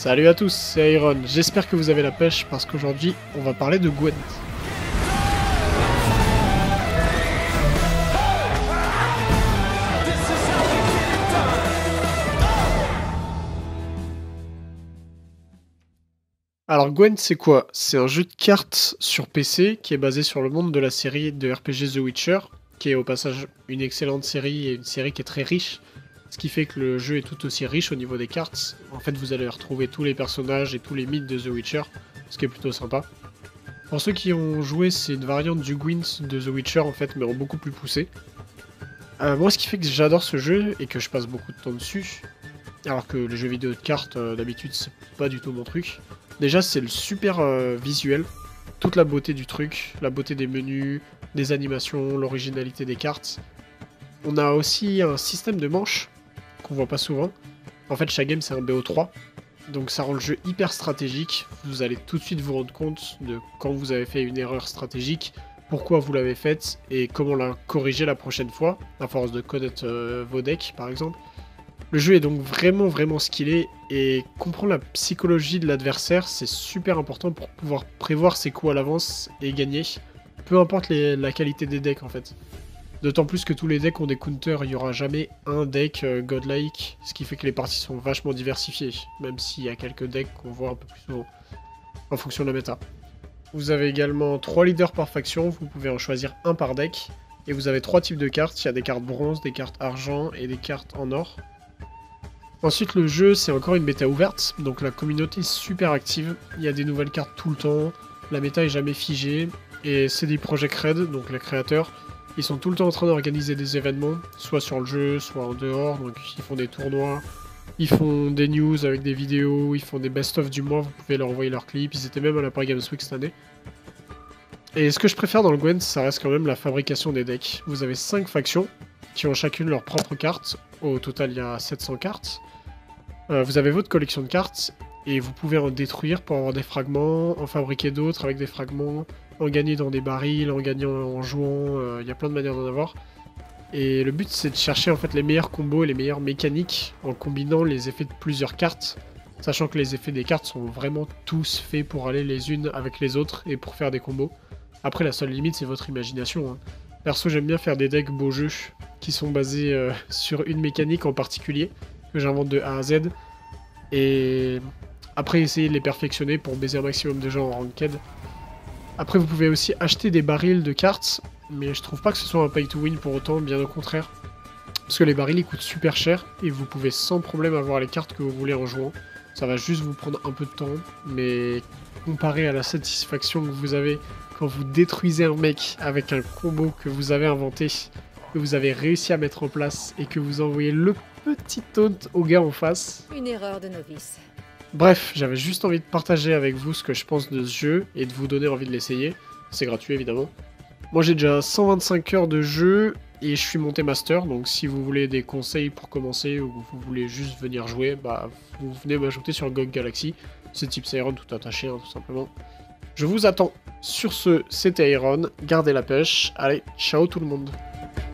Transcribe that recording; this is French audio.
Salut à tous, c'est Iron. J'espère que vous avez la pêche parce qu'aujourd'hui, on va parler de Gwent. Alors Gwent, c'est quoi? C'est un jeu de cartes sur PC qui est basé sur le monde de la série de RPG The Witcher, qui est au passage une excellente série et une série qui est très riche. Ce qui fait que le jeu est tout aussi riche au niveau des cartes. En fait, vous allez retrouver tous les personnages et tous les mythes de The Witcher, ce qui est plutôt sympa. Pour ceux qui ont joué, c'est une variante du Gwent de The Witcher en fait, mais en beaucoup plus poussé. Moi, ce qui fait que j'adore ce jeu et que je passe beaucoup de temps dessus, alors que les jeux vidéo de cartes, d'habitude, c'est pas du tout mon truc. Déjà, c'est le super visuel, toute la beauté du truc, la beauté des menus, des animations, l'originalité des cartes. On a aussi un système de manches qu'on voit pas souvent. En fait, chaque game, c'est un BO3. Donc ça rend le jeu hyper stratégique. Vous allez tout de suite vous rendre compte de quand vous avez fait une erreur stratégique, pourquoi vous l'avez faite et comment la corriger la prochaine fois, à force de connaître vos decks, par exemple. Le jeu est donc vraiment skillé et comprendre la psychologie de l'adversaire, c'est super important pour pouvoir prévoir ses coups à l'avance et gagner. Peu importe la qualité des decks en fait. D'autant plus que tous les decks ont des counters, il n'y aura jamais un deck godlike, ce qui fait que les parties sont vachement diversifiées, même s'il y a quelques decks qu'on voit un peu plus souvent, en fonction de la méta. Vous avez également 3 leaders par faction, vous pouvez en choisir un par deck, et vous avez 3 types de cartes, il y a des cartes bronze, des cartes argent et des cartes en or. Ensuite le jeu c'est encore une méta ouverte, donc la communauté est super active, il y a des nouvelles cartes tout le temps, la méta est jamais figée, et CD Projekt Red, donc les créateurs, ils sont tout le temps en train d'organiser des événements, soit sur le jeu, soit en dehors, donc ils font des tournois, ils font des news avec des vidéos, ils font des best-of du mois, vous pouvez leur envoyer leurs clips, ils étaient même à la Paris Games Week cette année. Et ce que je préfère dans le Gwent, ça reste quand même la fabrication des decks. Vous avez 5 factions, qui ont chacune leur propre carte, au total il y a 700 cartes. Vous avez votre collection de cartes, et vous pouvez en détruire pour avoir des fragments, en fabriquer d'autres avec des fragments, en gagner dans des barils, en gagnant en jouant, il y a plein de manières d'en avoir. Et le but c'est de chercher en fait les meilleurs combos et les meilleures mécaniques en combinant les effets de plusieurs cartes, sachant que les effets des cartes sont vraiment tous faits pour aller les unes avec les autres et pour faire des combos. Après la seule limite c'est votre imagination, hein. Perso j'aime bien faire des decks beaux jeux qui sont basés sur une mécanique en particulier, que j'invente de A à Z, et après essayer de les perfectionner pour baiser un maximum de gens en ranked. Après vous pouvez aussi acheter des barils de cartes, mais je trouve pas que ce soit un pay to win pour autant, bien au contraire. Parce que les barils ils coûtent super cher, et vous pouvez sans problème avoir les cartes que vous voulez en jouant. Ça va juste vous prendre un peu de temps, mais comparé à la satisfaction que vous avez quand vous détruisez un mec avec un combo que vous avez inventé, que vous avez réussi à mettre en place, et que vous envoyez le petit taunt au gars en face. Une erreur de novice. Bref, j'avais juste envie de partager avec vous ce que je pense de ce jeu et de vous donner envie de l'essayer. C'est gratuit évidemment. Moi j'ai déjà 125 heures de jeu et je suis monté master, donc si vous voulez des conseils pour commencer ou vous voulez juste venir jouer, bah vous venez m'ajouter sur GOG Galaxy. C'est type Iron tout attaché, hein, tout simplement. Je vous attends. Sur ce, c'était Iron, gardez la pêche. Allez, ciao tout le monde.